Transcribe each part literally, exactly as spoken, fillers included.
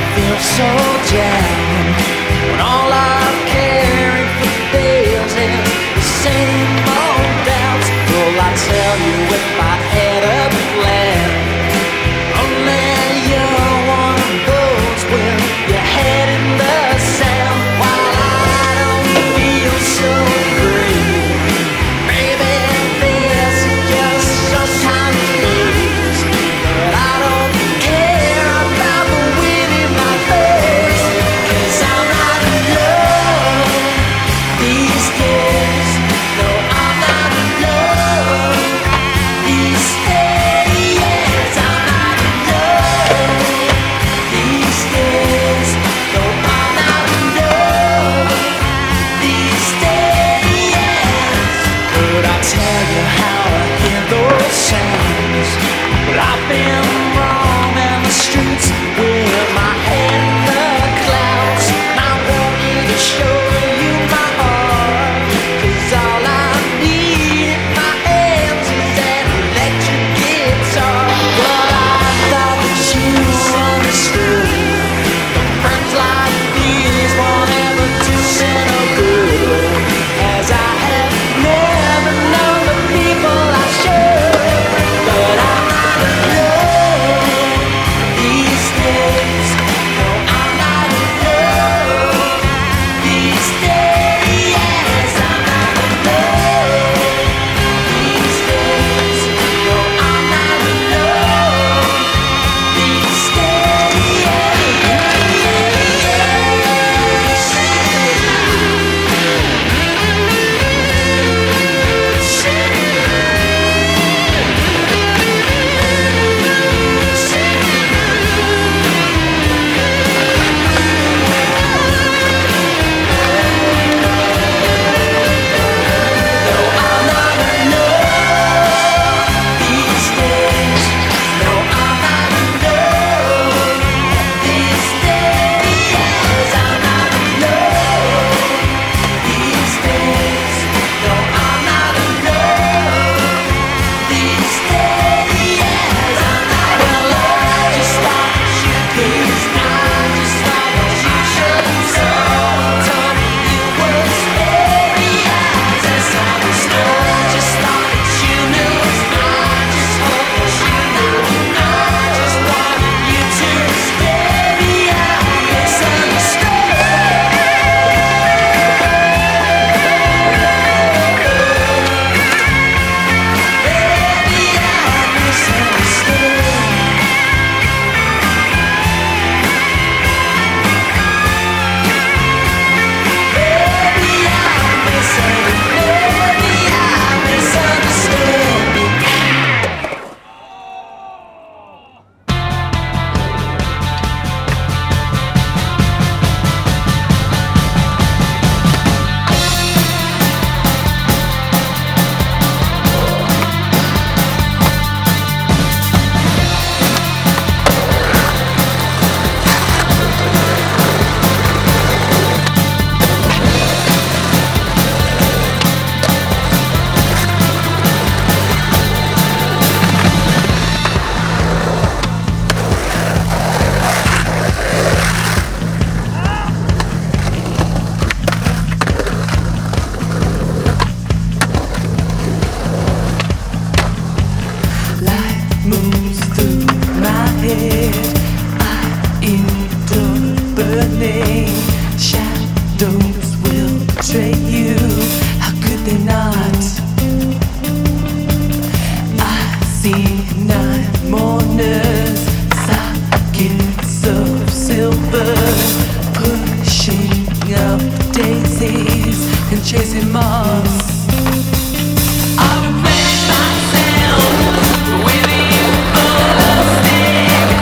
feel so jammed when all I'm caring for fails and the same old doubts. Will I tell you if I had a plan? Only you're one of those with your head in the sand. While I don't feel so free, maybe this is just sometimes blues, but I don't care about the wind in my face, 'cause I'm not in love these days. No, I'm not in love these days. I'm not in love these days. No, I'm not in love these days. Could I tell you how I hear those sounds? But I've been wrong in the streets with my head in the clouds. And I want you to show you my heart, 'cause all I need in my hands is that electric guitar. But I thought that you understood that friends like these won't ever do me no good, as I have never known the people I should. But I'm not in love these days. No, I'm not in love these days. I'm not in love these days. No, I'm not in love these chasing moths. I replenish myself with the full of sting,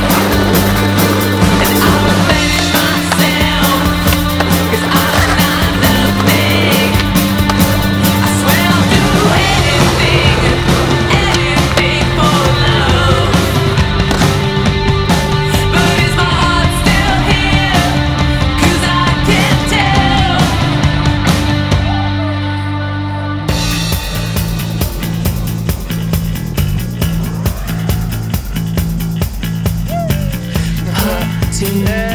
and I replenish myself 'cause I'm not nothing. I swear I'll do anything, anything for love. But is my heart still here? 'Cause I can't tell. Hurting